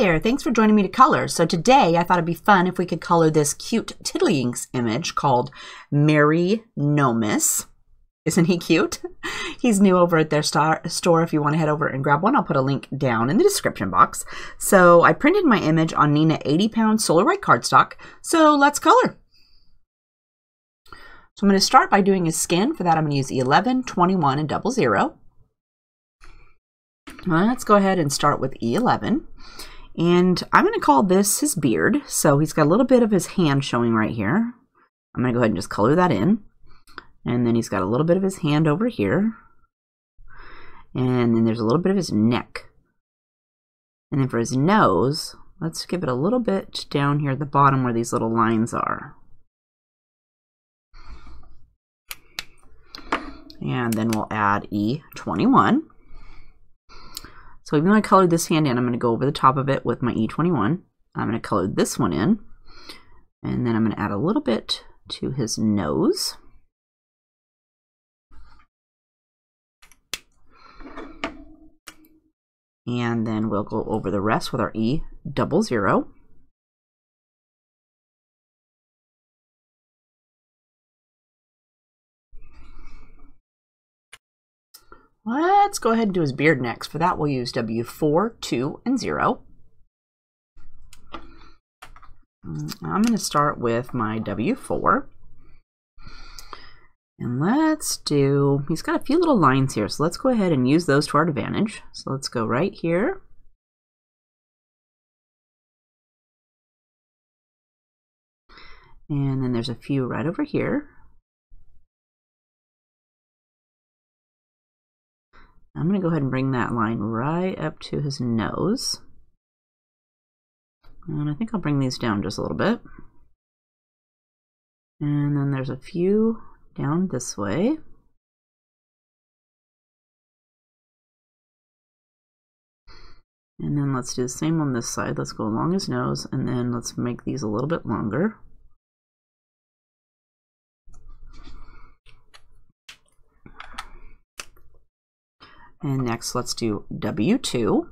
there, thanks for joining me to color. So today I thought it'd be fun if we could color this cute Tiddlywinks image called Merry Nomus. Isn't he cute? He's new over at their store. If you want to head over and grab one, I'll put a link down in the description box. So I printed my image on Neenah 80-pound Solarite cardstock. So let's color. So I'm going to start by doing his skin. For that, I'm going to use 11, 21, and 00. Let's go ahead and start with E11. And I'm going to call this his beard. So he's got a little bit of his hand showing right here. I'm going to go ahead and just color that in. And then he's got a little bit of his hand over here. And then there's a little bit of his neck. And then for his nose, let's give it a little bit down here at the bottom where these little lines are. And then we'll add E21. So even though I colored this hand in, I'm going to go over the top of it with my E21. I'm going to color this one in. And then I'm going to add a little bit to his nose. And then we'll go over the rest with our E00. Let's go ahead and do his beard next. For that, we'll use W4, 2, and 0. I'm going to start with my W4. And let's do, he's got a few little lines here, so let's go ahead and use those to our advantage. So let's go right here. And then there's a few right over here. I'm going to go ahead and bring that line right up to his nose. And I think I'll bring these down just a little bit. And then there's a few down this way. And then let's do the same on this side. Let's go along his nose, and then let's make these a little bit longer. And next, let's do W2.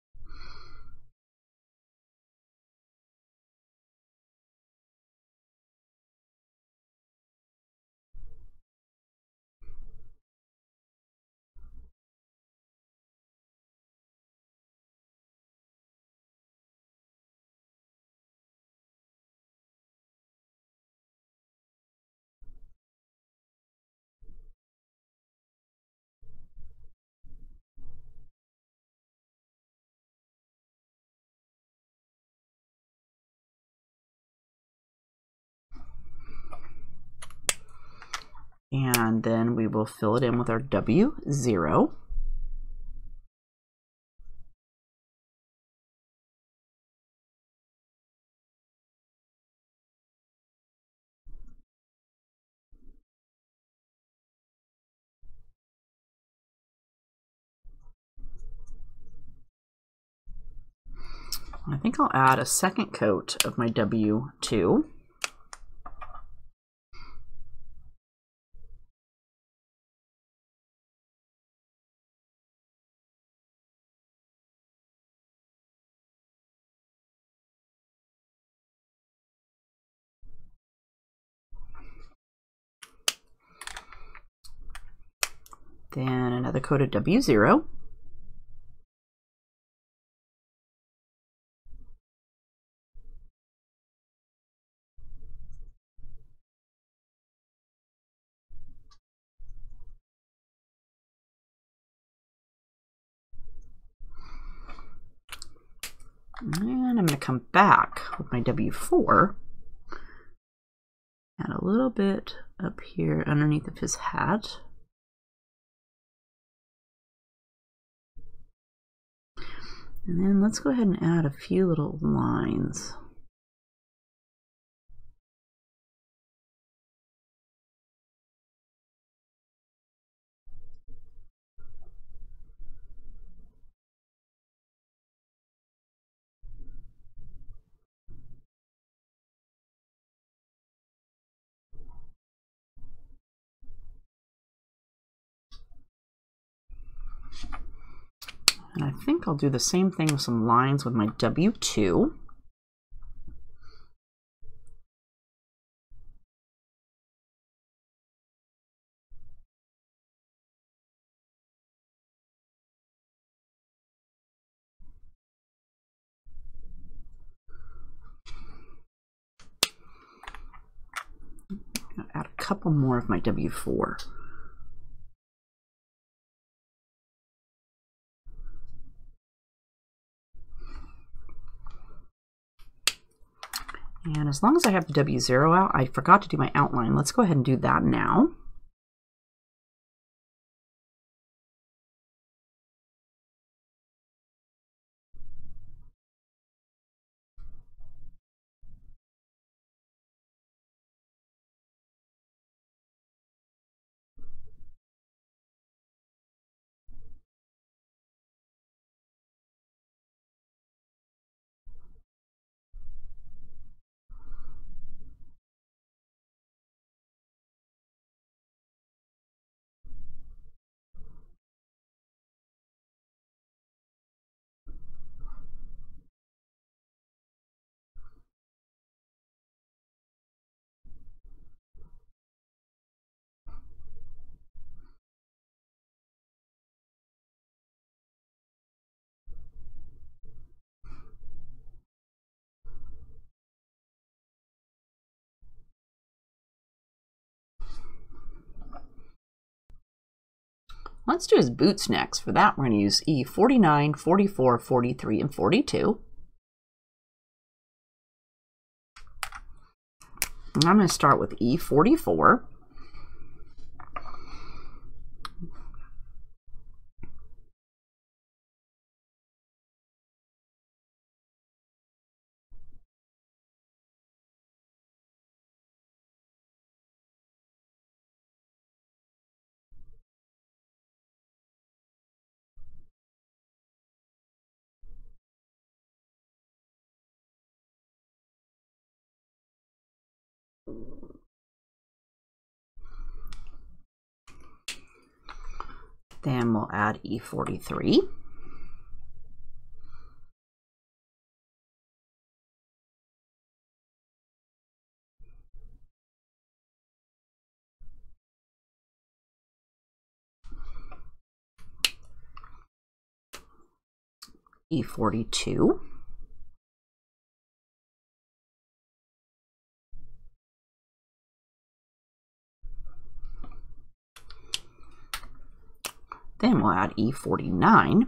And then we will fill it in with our W0. I think I'll add a second coat of my W2. Then another coat of W0. And I'm going to come back with my W4. Add a little bit up here underneath of his hat. And then let's go ahead and add a few little lines. And I think I'll do the same thing with some lines with my W2. I'll add a couple more of my W4. And as long as I have the W0 out, I forgot to do my outline. Let's go ahead and do that now. Let's do his boots next. For that, we're going to use E49, 44, 43, and 42. And I'm going to start with E44. Then we'll add E43. E42. Then we'll add E49.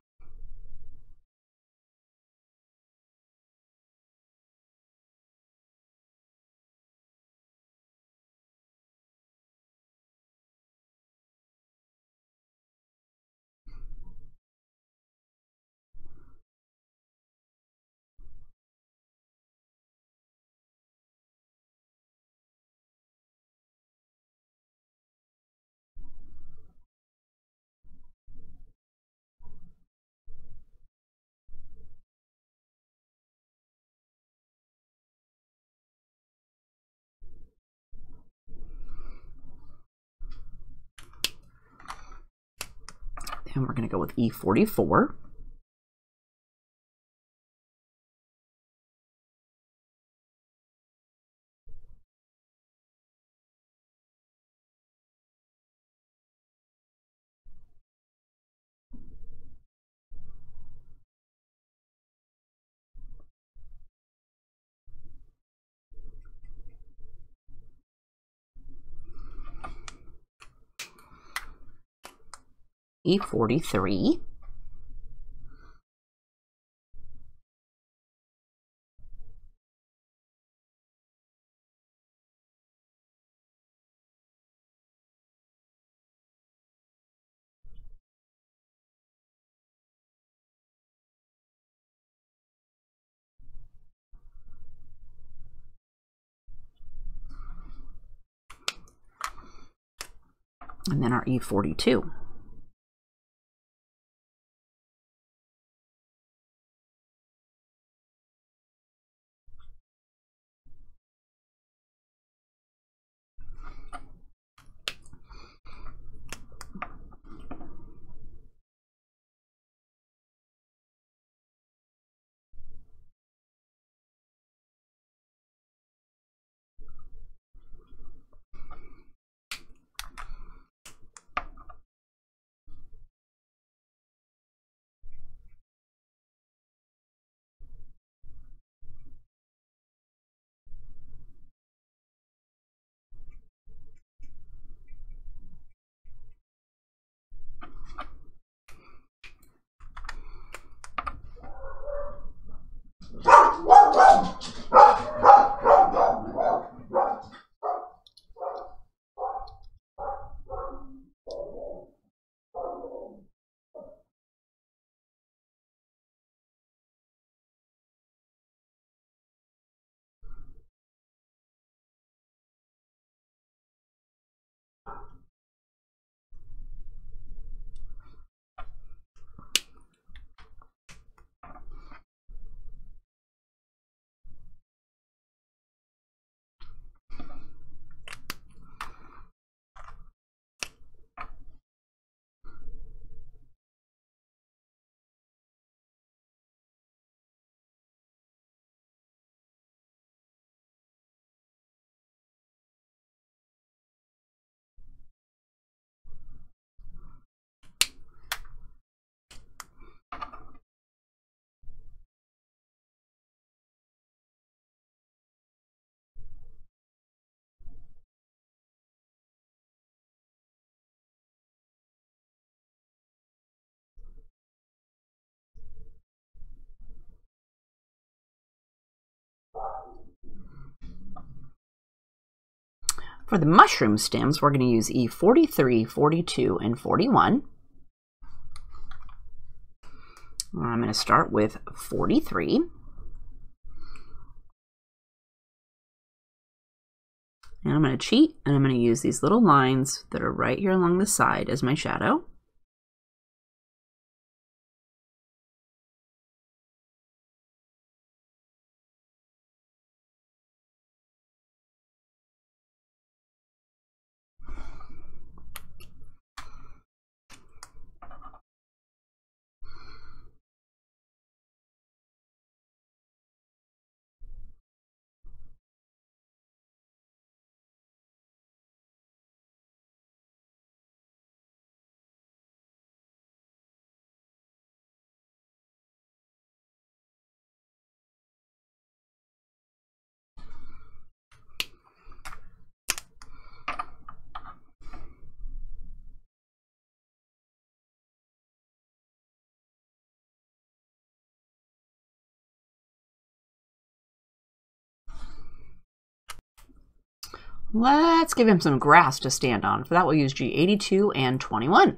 And we're going to go with E44. E43. And then our E42. For the mushroom stems, we're going to use E43, 42, and 41. I'm going to start with 43. And I'm going to cheat, and I'm going to use these little lines that are right here along the side as my shadow. Let's give him some grass to stand on. For that, we'll use G82 and 21.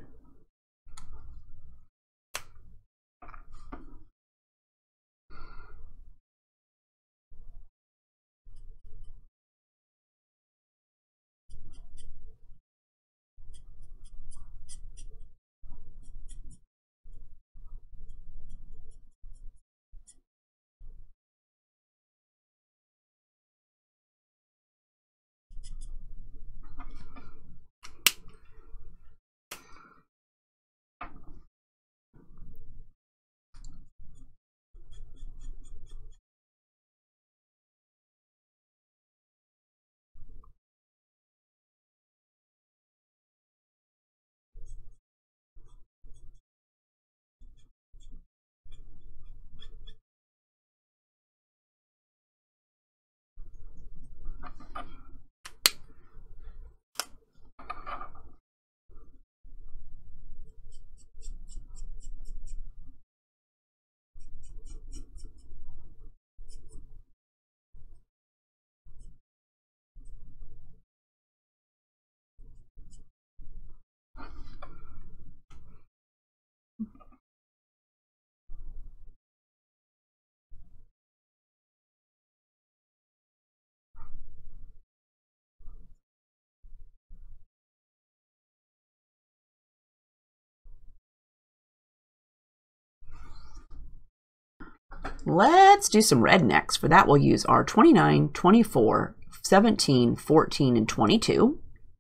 Let's do some red next. For that, we'll use our 29, 24, 17, 14, and 22.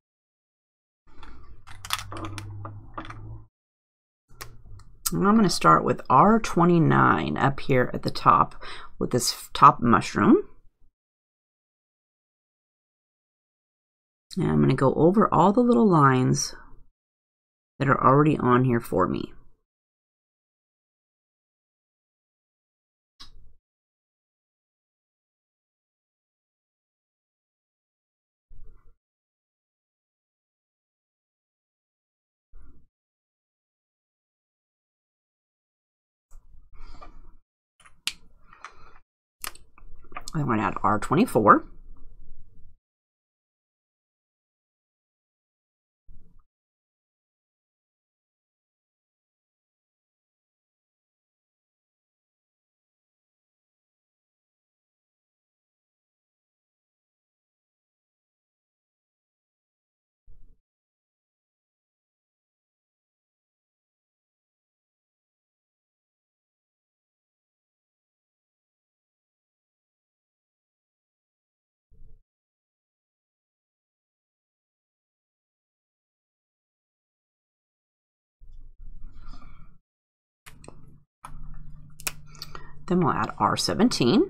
And I'm going to start with R29 up here at the top with this top mushroom. And I'm going to go over all the little lines that are already on here for me. I'm going to add R24. Then we'll add R17.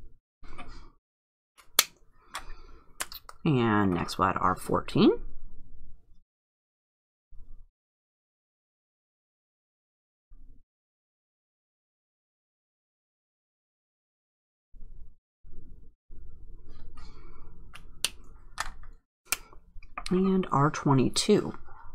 And next we'll add R14. and R22.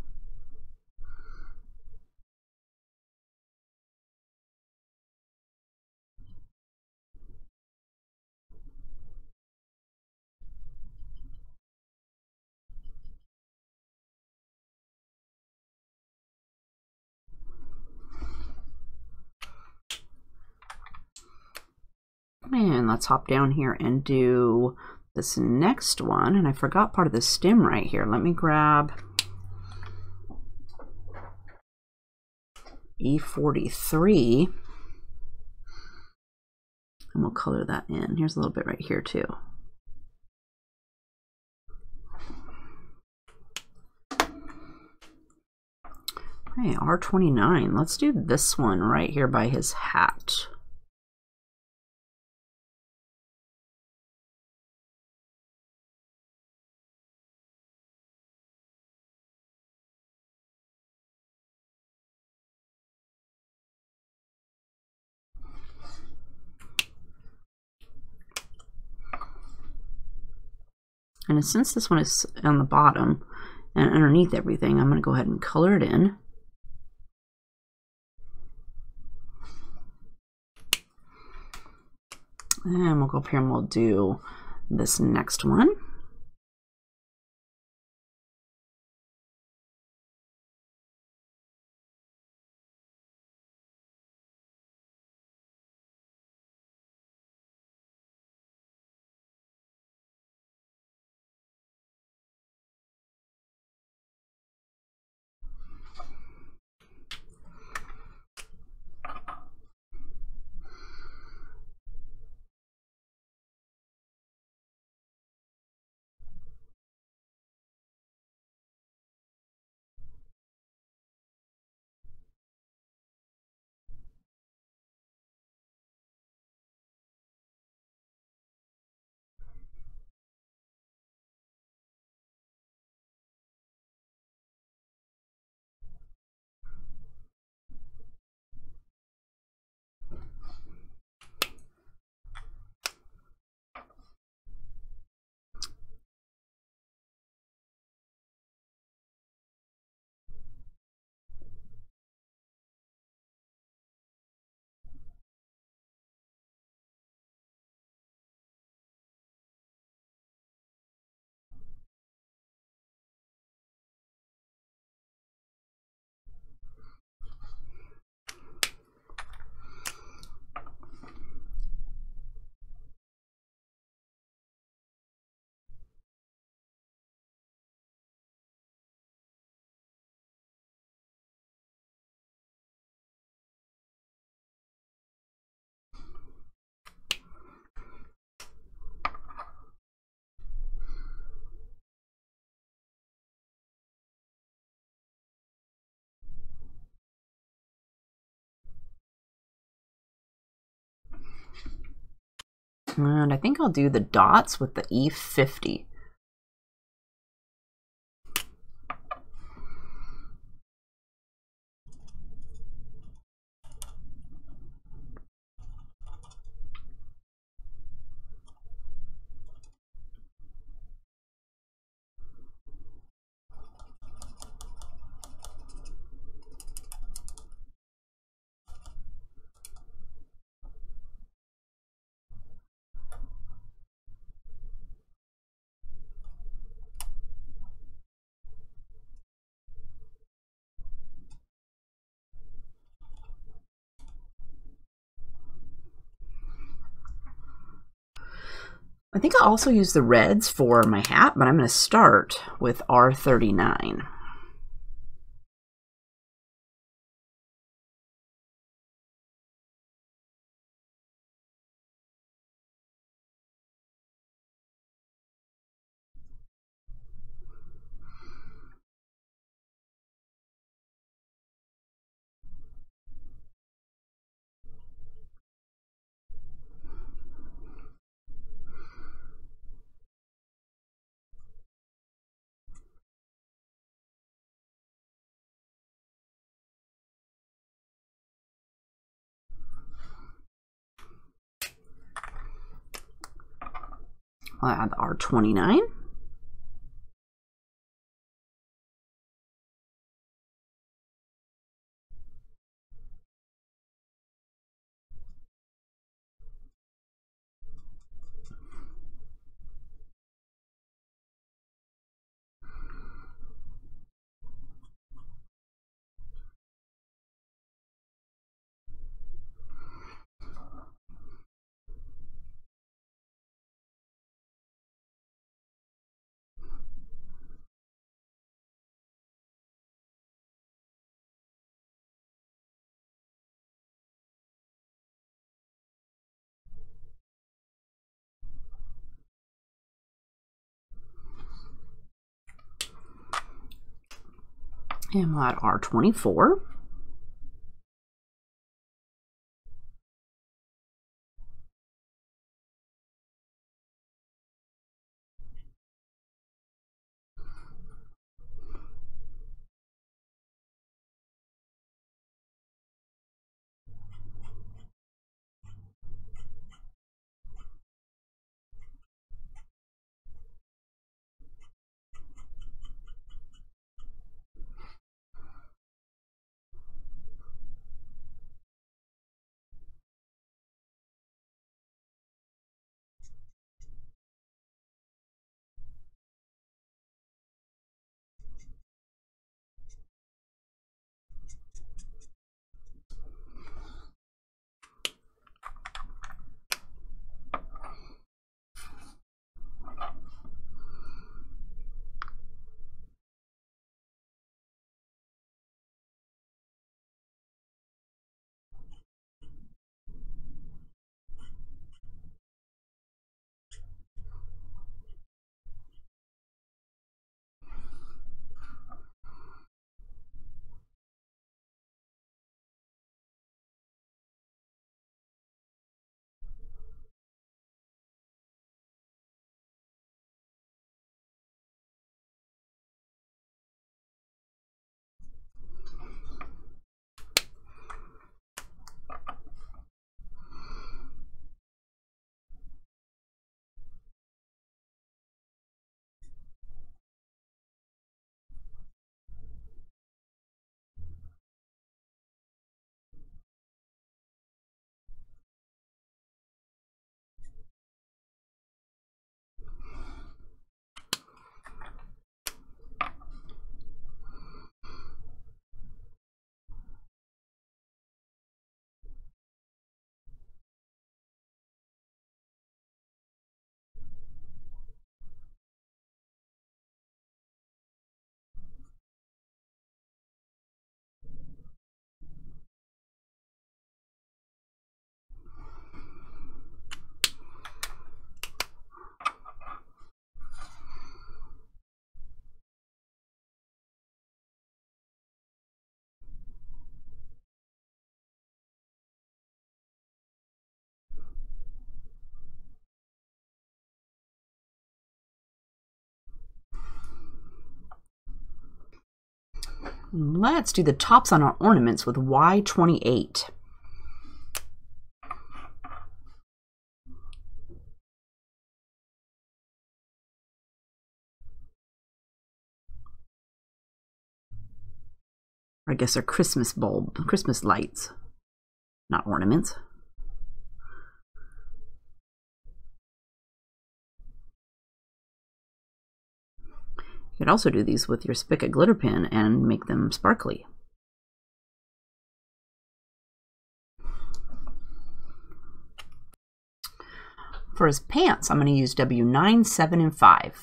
And let's hop down here and do this next one. And I forgot part of the stem right here. Let me grab E43 and we'll color that in. Here's a little bit right here too. Okay, R29. Let's do this one right here by his hat. And since this one is on the bottom and underneath everything, I'm going to go ahead and color it in. And we'll go up here and we'll do this next one. And I think I'll do the dots with the E50. I think I'll also use the reds for my hat, but I'm going to start with R39. I'll add R29. And we'll add R24. Let's do the tops on our ornaments with Y28. I guess they're Christmas lights, not ornaments. You could also do these with your Spica glitter pen and make them sparkly. For his pants, I'm going to use W9, 7, and 5.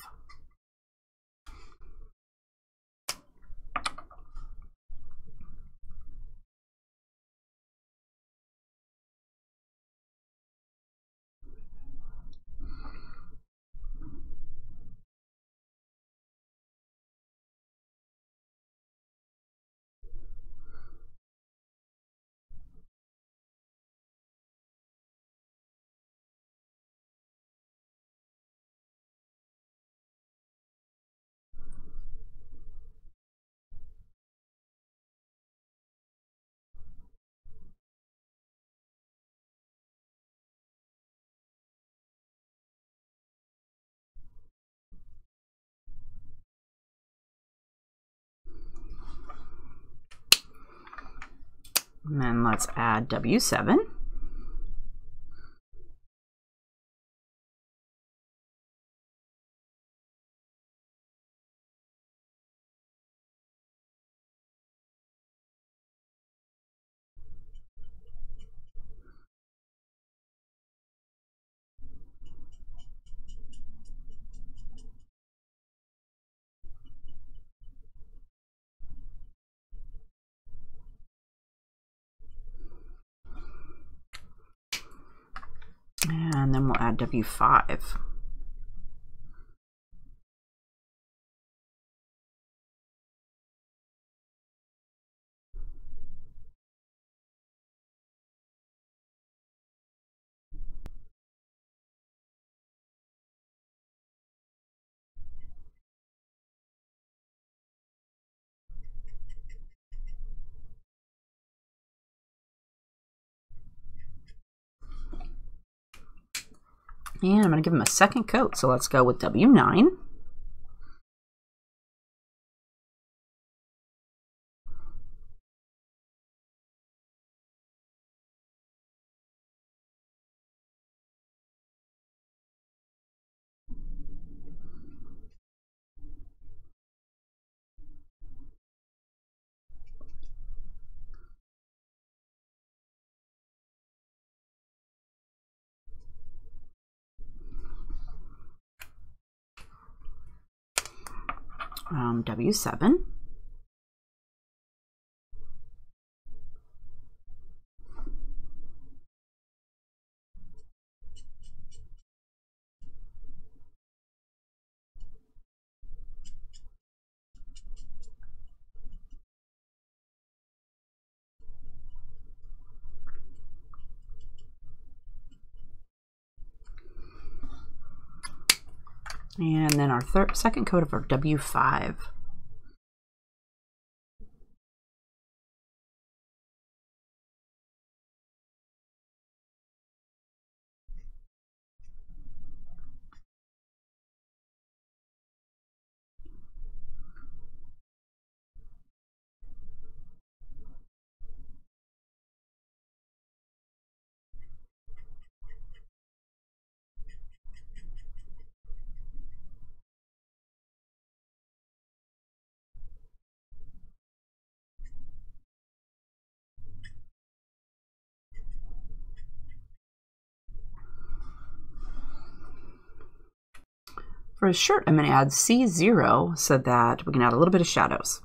And then let's add W7. And then we'll add W5. And I'm going to give him a second coat. So let's go with W9. W7. And then our second coat of our W5. For his shirt, I'm going to add C0 so that we can add a little bit of shadows.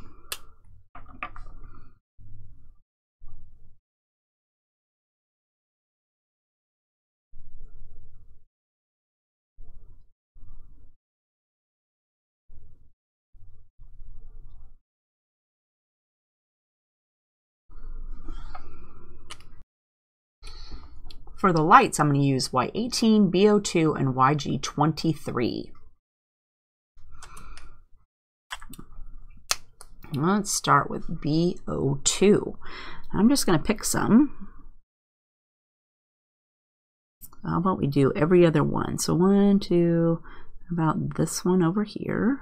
For the lights, I'm going to use Y18, BO2, and YG23. Let's start with BO2. I'm just going to pick some. How about we do every other one? So 1, 2, about this one over here.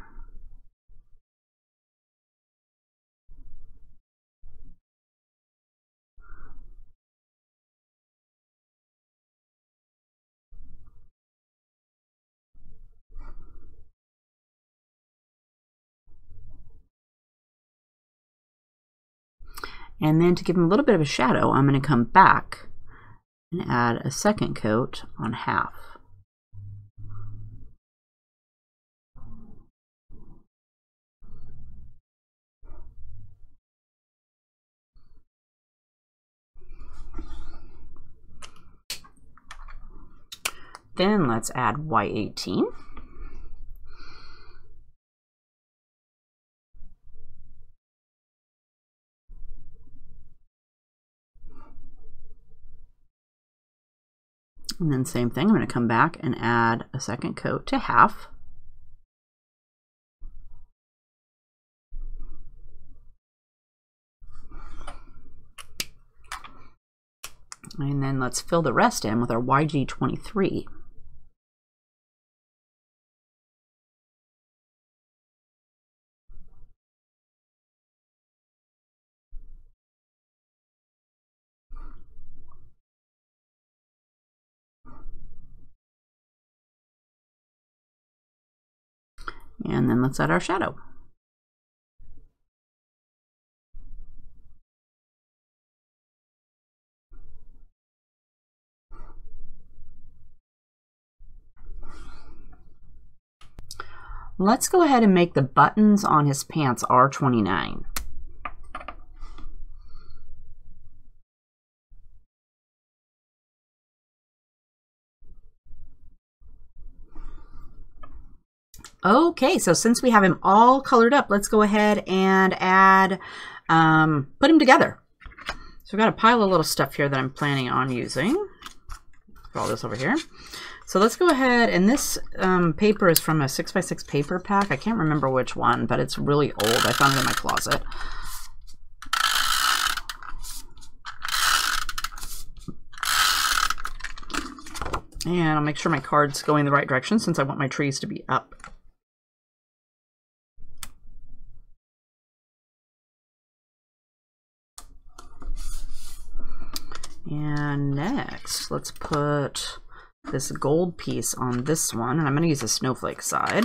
And then to give him a little bit of a shadow, I'm going to come back and add a second coat on half. Then let's add Y18. And then same thing, I'm going to come back and add a second coat to half. And then let's fill the rest in with our YG23. And then let's add our shadow. Let's go ahead and make the buttons on his pants R29. Okay, so since we have him all colored up, let's go ahead and add, put him together. So we've got a pile of little stuff here that I'm planning on using. Put all this over here. So let's go ahead, and this paper is from a 6x6 paper pack. I can't remember which one, but it's really old. I found it in my closet. And I'll make sure my card's going the right direction since I want my trees to be up. And next, let's put this gold piece on this one. And I'm going to use the snowflake side.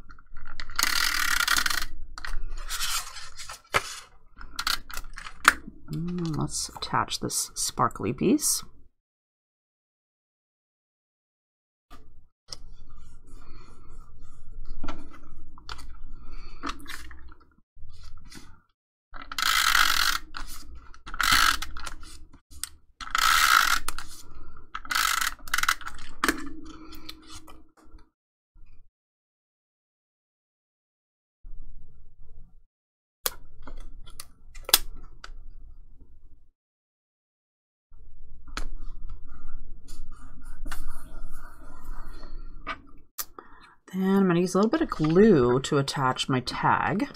Let's attach this sparkly piece. Then I'm going to use a little bit of glue to attach my tag.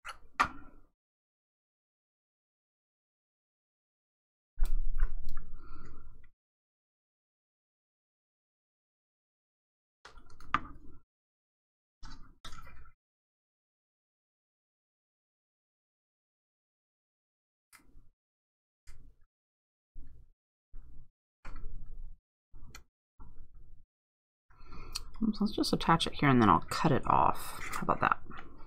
So let's just attach it here and then I'll cut it off. How about that?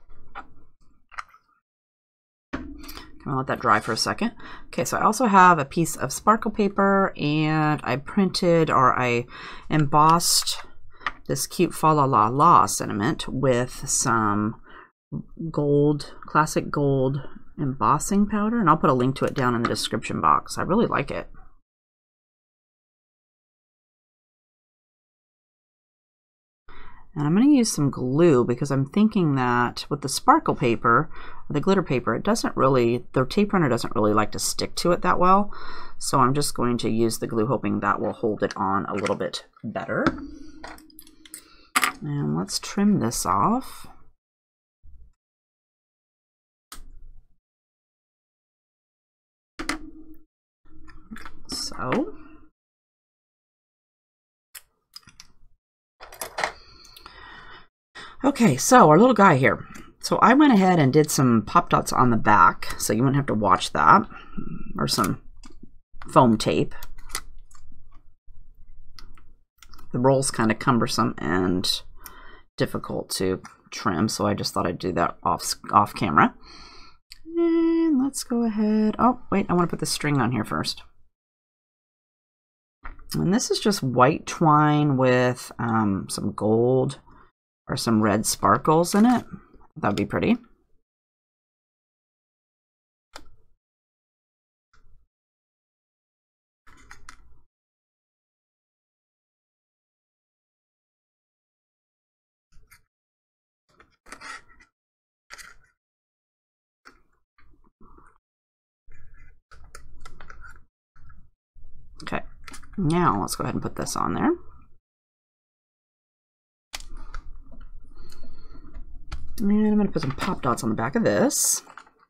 I'll let that dry for a second. Okay, so I also have a piece of sparkle paper and I printed or I embossed this cute Fa La La La sentiment with some gold, classic gold embossing powder. And I'll put a link to it down in the description box. I really like it. And I'm going to use some glue because I'm thinking that with the sparkle paper, or the glitter paper, it doesn't really, the tape runner doesn't really like to stick to it that well. So I'm just going to use the glue hoping that will hold it on a little bit better. And let's trim this off. So. Okay, so our little guy here. So I went ahead and did some pop dots on the back, so you wouldn't have to watch that, or some foam tape. The roll's kind of cumbersome and difficult to trim, so I just thought I'd do that off camera. And let's go ahead. Oh, wait, I want to put the string on here first. And this is just white twine with some gold or some red sparkles in it. That'd be pretty. Okay, now let's go ahead and put this on there. And I'm going to put some pop dots on the back of this.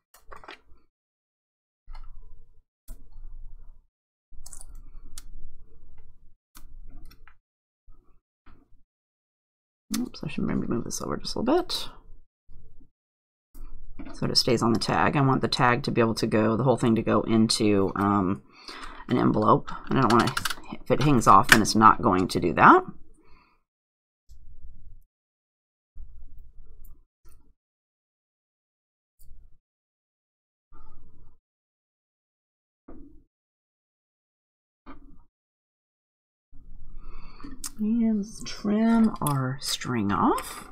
Oops, I should maybe move this over just a little bit so that it stays on the tag. I want the tag to be able to go, the whole thing to go into an envelope. And I don't want to, if it hangs off, then it's not going to do that. And let's trim our string off.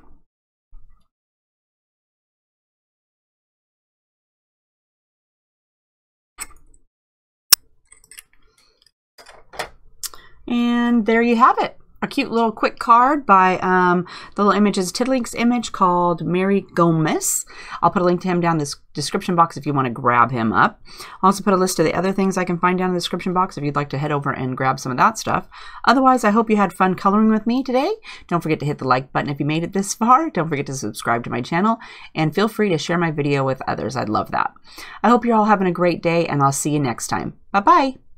And there you have it. A cute little quick card by the little image is Tiddlywinks image called Mary Gomez. I'll put a link to him down in the description box if you want to grab him up. I'll also put a list of the other things I can find down in the description box if you'd like to head over and grab some of that stuff. Otherwise, I hope you had fun coloring with me today. Don't forget to hit the like button if you made it this far. Don't forget to subscribe to my channel and feel free to share my video with others. I'd love that. I hope you're all having a great day and I'll see you next time. Bye-bye.